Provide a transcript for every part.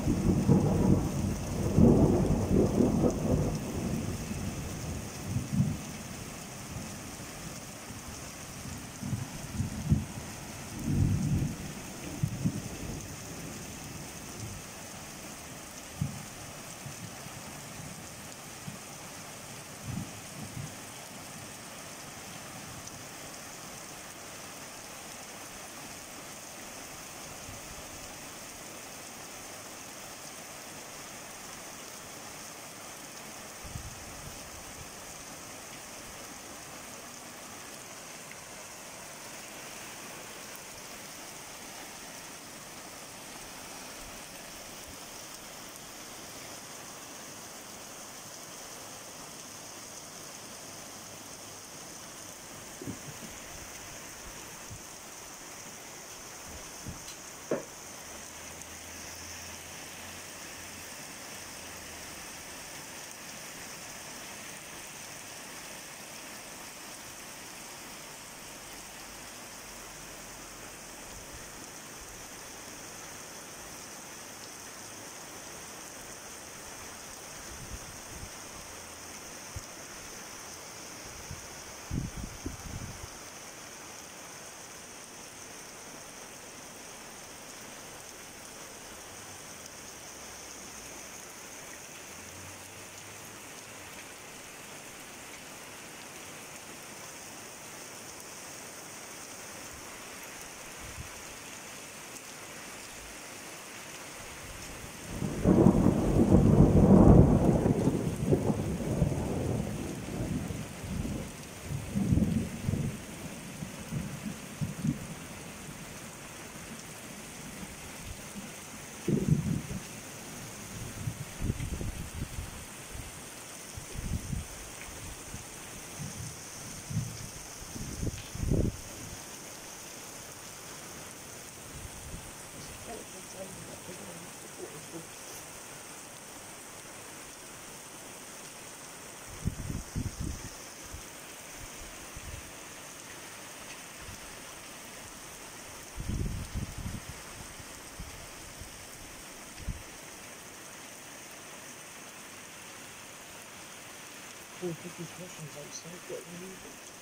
We'll put these Russians outside, get them.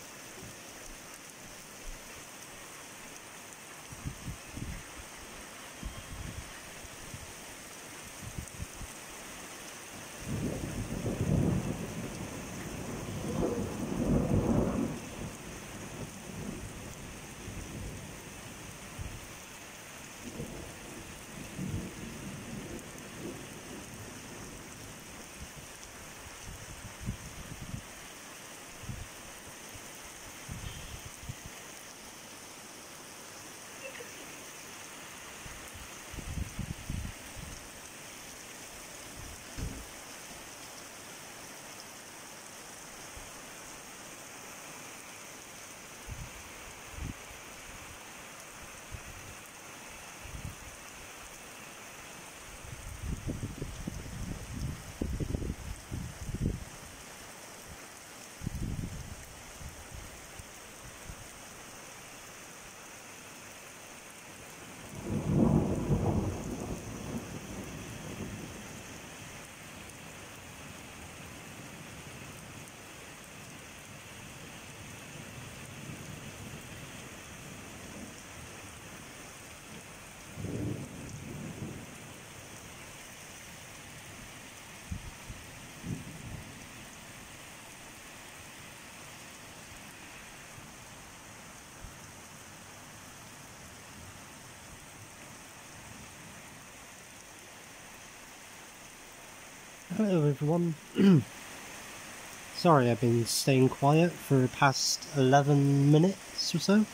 Hello everyone. Sorry I've been staying quiet for the past 11 minutes or so.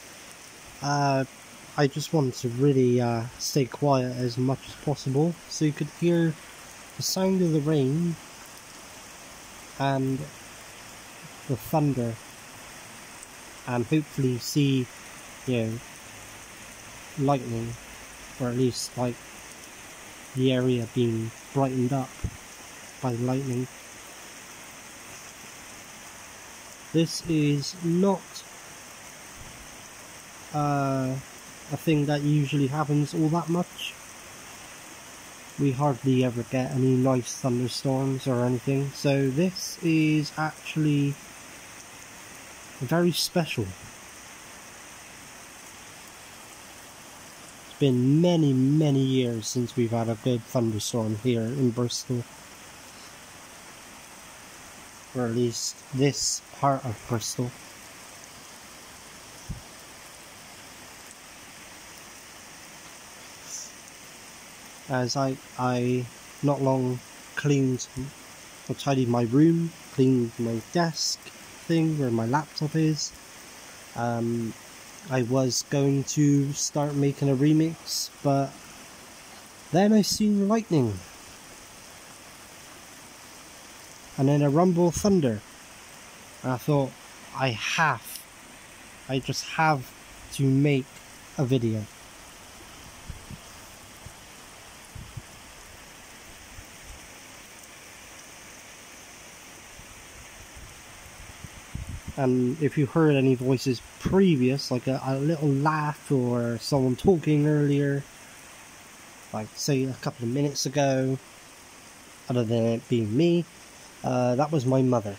I just wanted to really stay quiet as much as possible so you could hear the sound of the rain and the thunder and hopefully see, lightning, or at least like the area being brightened up by the lightning. This is not a thing that usually happens all that much. we hardly ever get any nice thunderstorms or anything, so this is actually very special. It's been many, many years since we've had a good thunderstorm here in Bristol. Or at least this part of Bristol. As I not long cleaned or tidied my room, cleaned my desk thing where my laptop is. I was going to start making a remix, but then I seen lightning. And then a rumble of thunder. And I thought, I just have to make a video. And if you heard any voices previous, like a little laugh or someone talking earlier, like say a couple of minutes ago, other than it being me, that was my mother.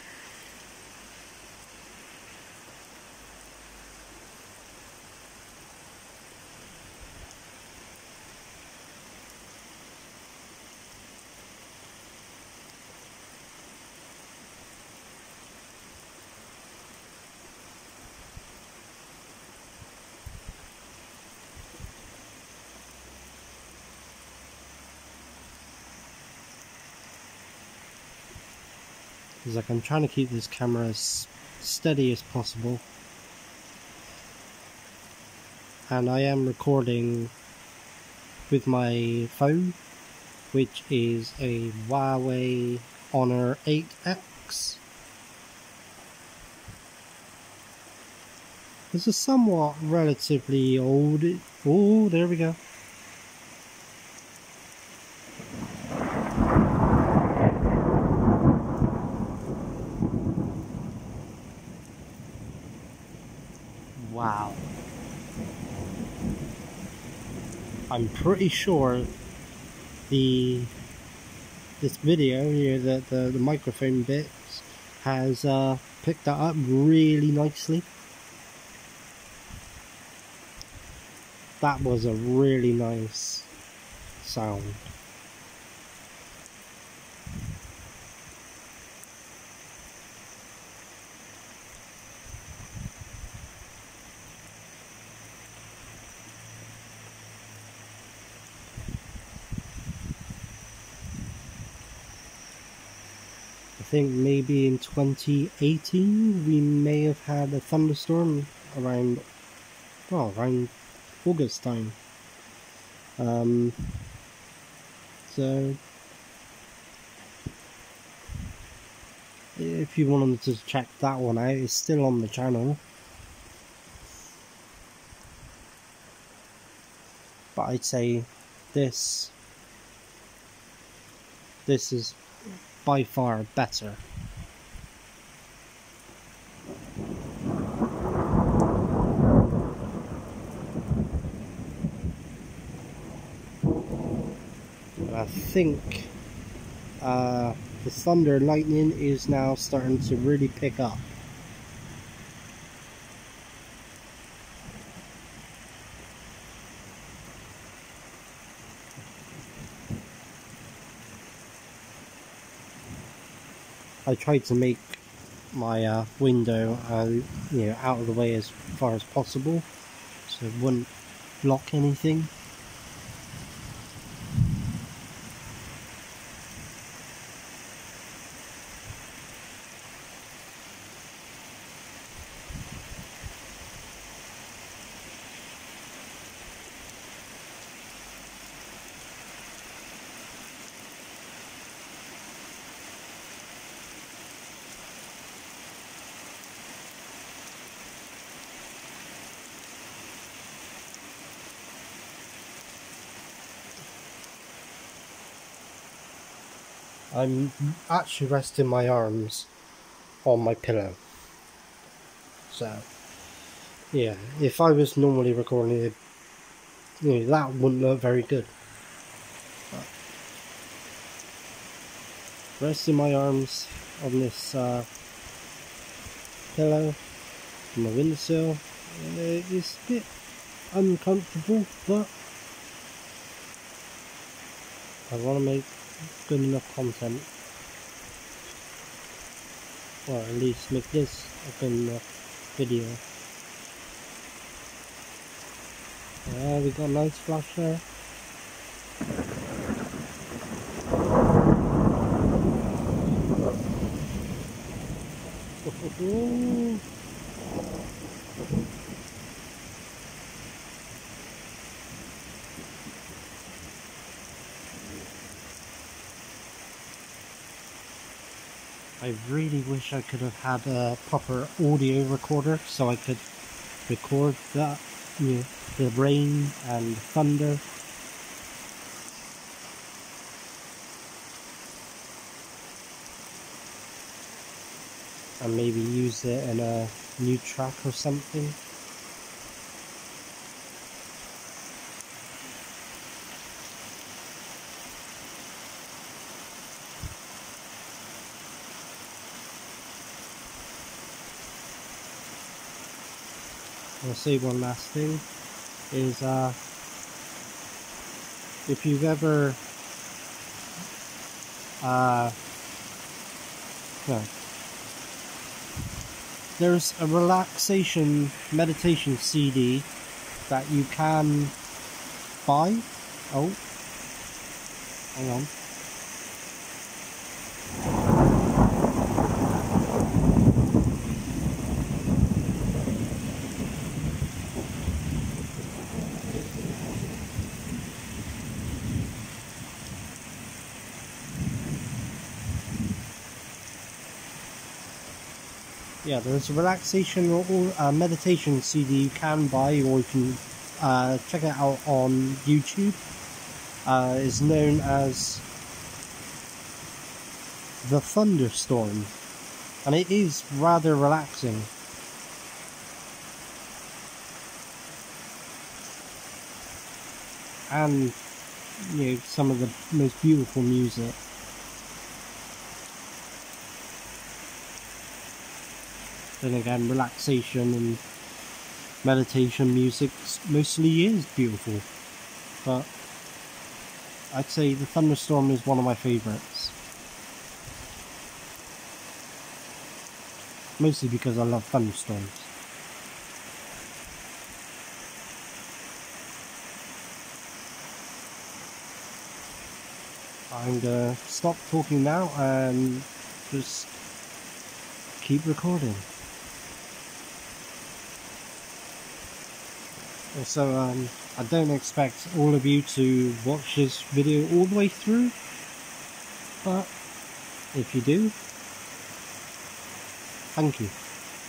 It's like I'm trying to keep this camera as steady as possible, and I am recording with my phone, which is a Huawei Honor 8X. This is somewhat relatively old. Oh, there we go. Wow. I'm pretty sure this video here, the microphone bits, has picked that up really nicely. That was a really nice sound. I think maybe in 2018 we may have had a thunderstorm around August time. So if you wanted to check that one out, it's still on the channel. But I'd say this is by far better. I think the thunder and lightning is now starting to really pick up. I tried to make my window out of the way as far as possible, so it wouldn't block anything. I'm actually resting my arms on my pillow. So, yeah, if I was normally recording it, that wouldn't look very good. But resting my arms on this pillow on the windowsill. It's a bit uncomfortable, but I want to make good enough content, or at least make this a good enough video. Yeah, we got a nice flash there. I really wish I could have had a proper audio recorder so I could record that, you know, the rain and thunder. And maybe use it in a new track or something. I'll say one last thing is if you've ever well, there's a relaxation meditation CD that you can buy. Oh, hang on. Yeah, there's a relaxation or meditation CD you can buy, or you can check it out on YouTube. It's known as the Thunderstorm, and it is rather relaxing. And, you know, some of the most beautiful music. Then again, relaxation and meditation music mostly is beautiful, but I'd say the Thunderstorm is one of my favourites. Mostly because I love thunderstorms. I'm gonna stop talking now and just keep recording. Also, I don't expect all of you to watch this video all the way through, but if you do, thank you.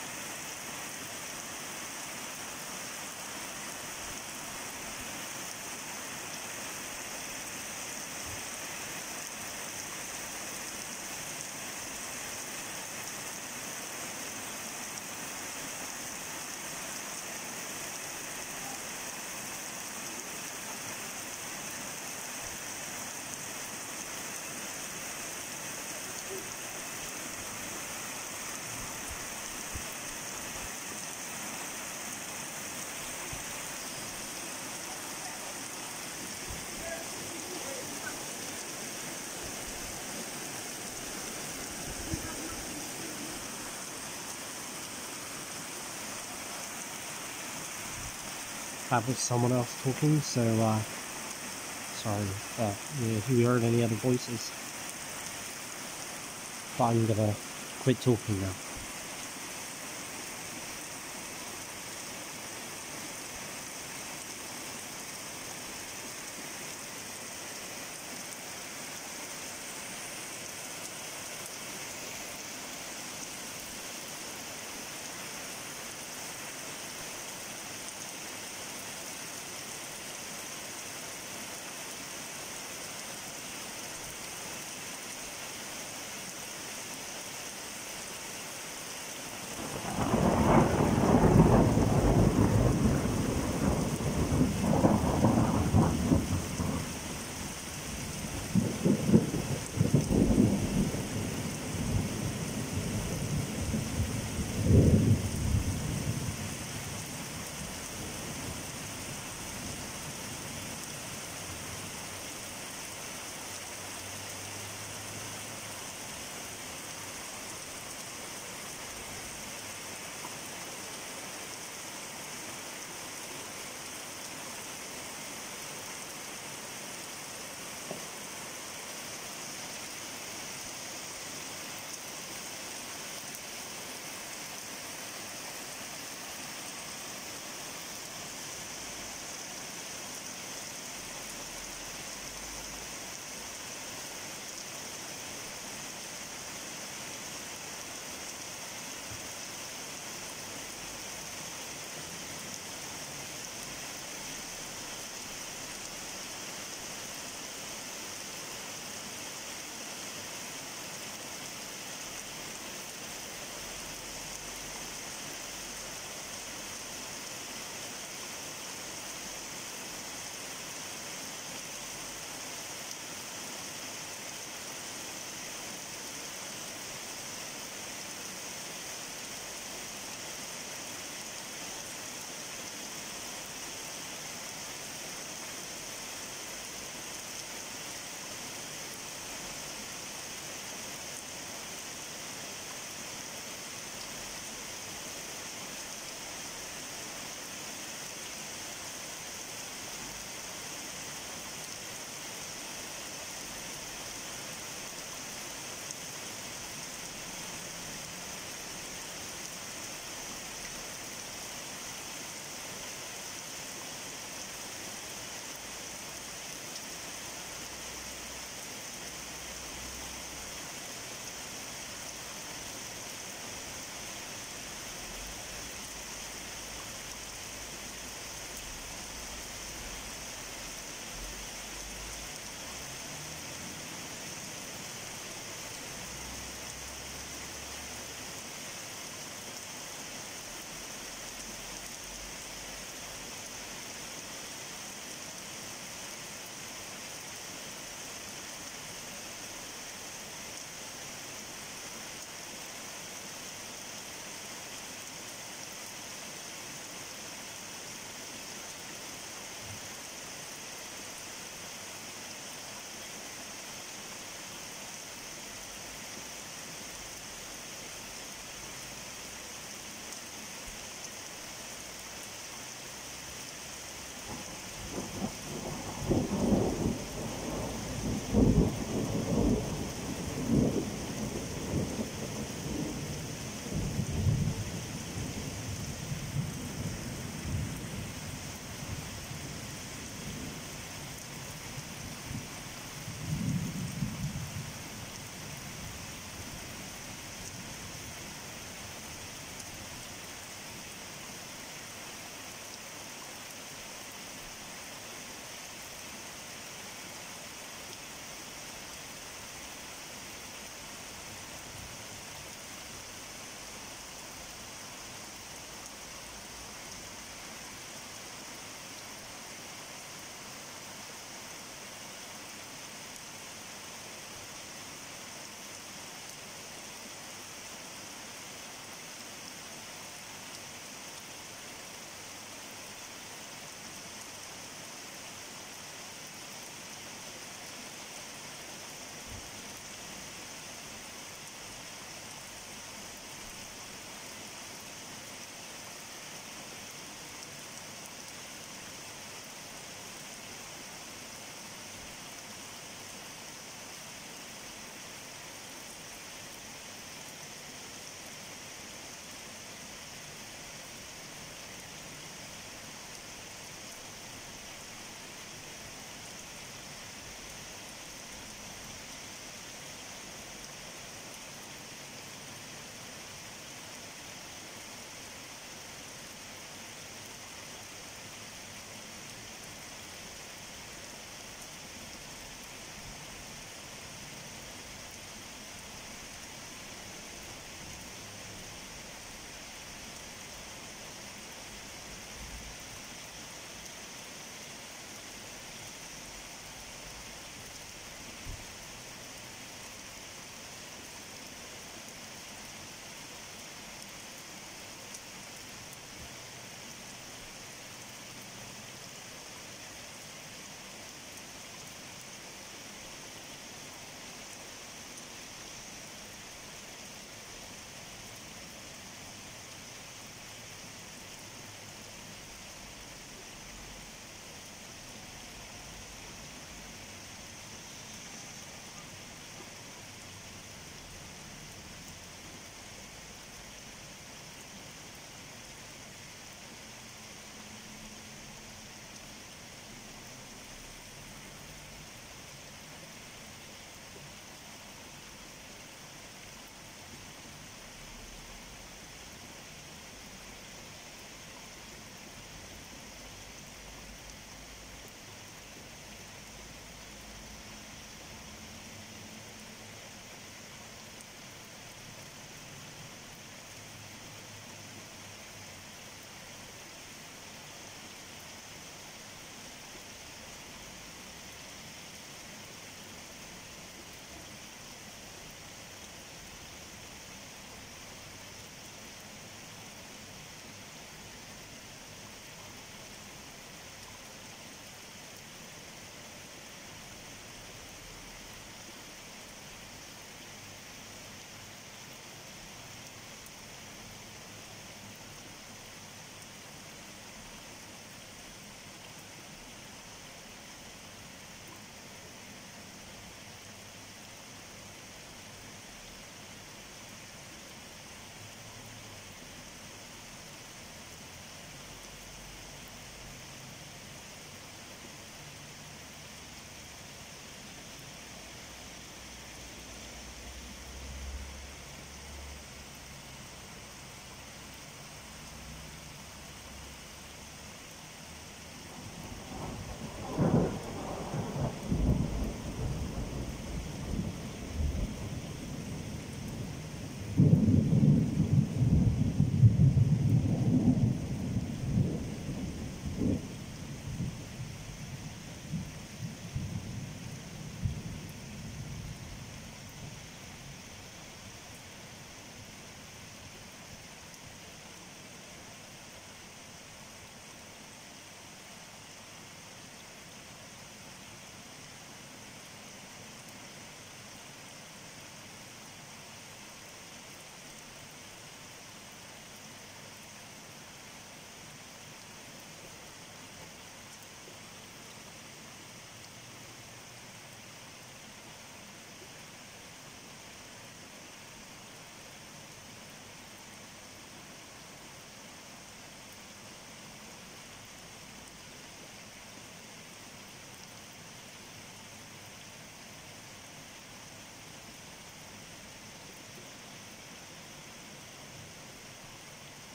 That was someone else talking, so sorry if you heard any other voices, but I'm gonna quit talking now.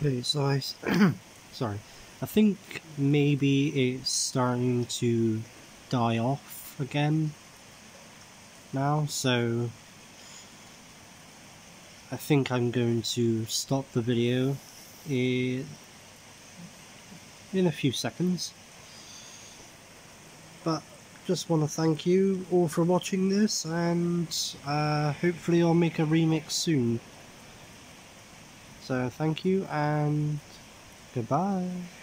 Okay, so sorry. I think maybe it's starting to die off again now, so I think I'm going to stop the video in a few seconds. But just want to thank you all for watching this, and hopefully I'll make a remix soon. So thank you and goodbye.